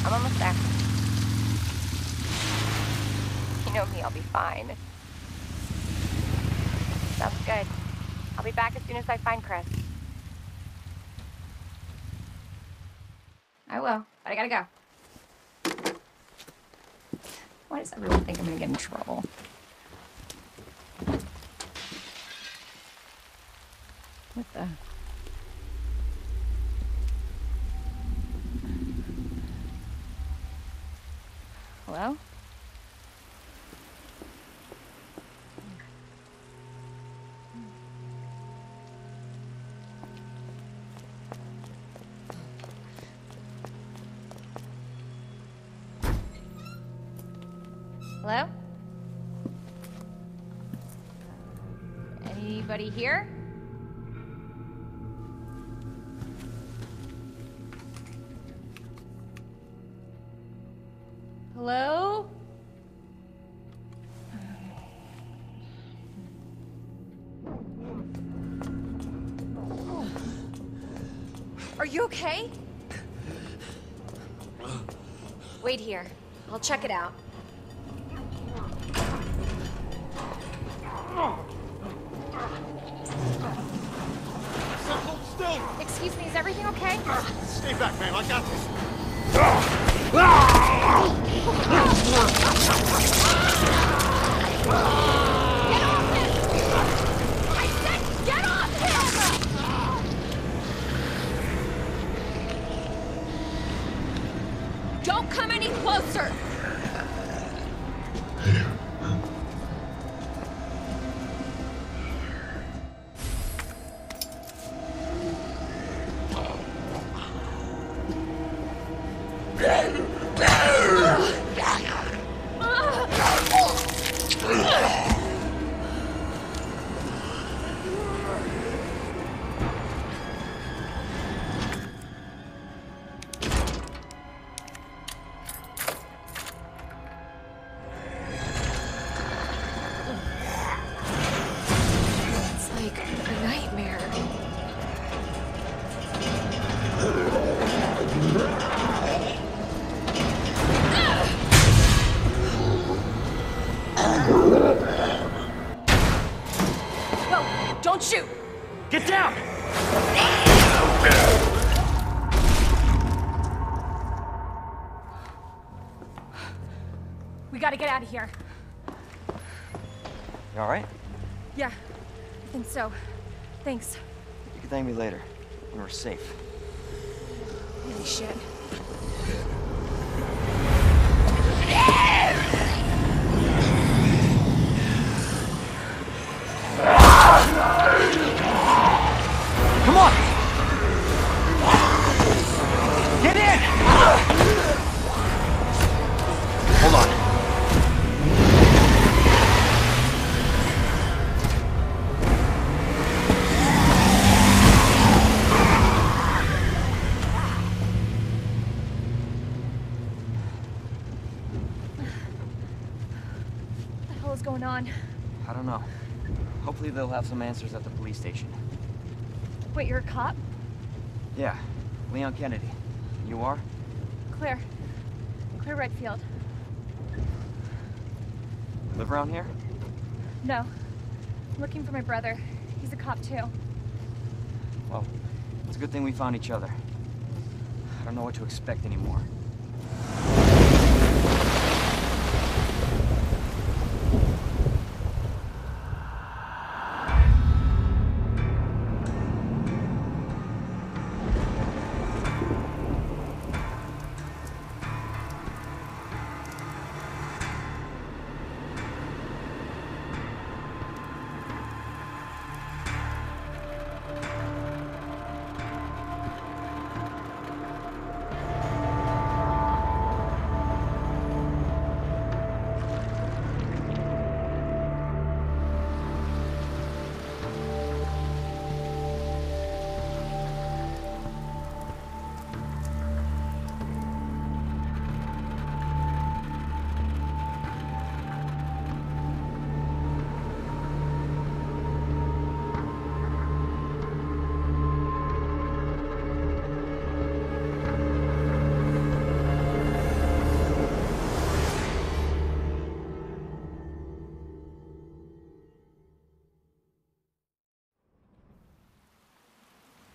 I'm almost there. You know me, I'll be fine. Sounds good. I'll be back as soon as I find Chris. I will, but I gotta go. Why does everyone think I'm gonna get in trouble? What the? Hello? Hello? Anybody here? Hello? Are you okay? Wait here. I'll check it out. Hold still! Excuse me, is everything okay? Stay back, man. I got this. Get off him! I said get off him! Don't come any closer! It's like a nightmare. Whoa! Don't shoot! Get down! We gotta get out of here. You alright? Yeah, I think so. Thanks. You can thank me later, when we're safe. Holy shit. Come on! Get in! Hold on. What the hell is going on? I don't know. Hopefully they'll have some answers at the police station. Wait, you're a cop? Yeah, Leon Kennedy. You are? Claire. Claire Redfield. Live around here? No. I'm looking for my brother. He's a cop too. Well, it's a good thing we found each other. I don't know what to expect anymore.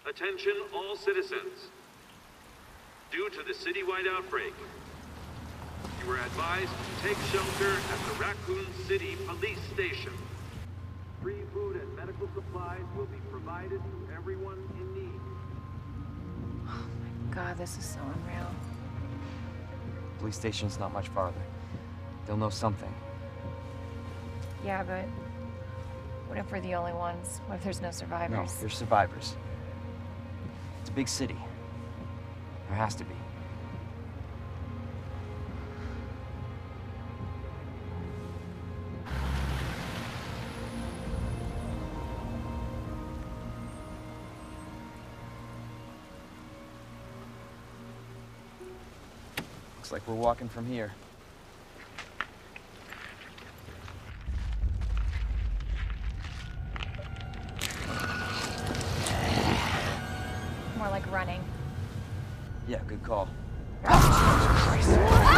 Attention all citizens. Due to the citywide outbreak, you are advised to take shelter at the Raccoon City Police Station. Free food and medical supplies will be provided to everyone in need. God, this is so unreal. Police station's not much farther. They'll know something. Yeah, but what if we're the only ones? What if there's no No, survivors? there's survivors. It's a big city. There has to be. Looks like we're walking from here. More like running. Yeah, good call. Christ.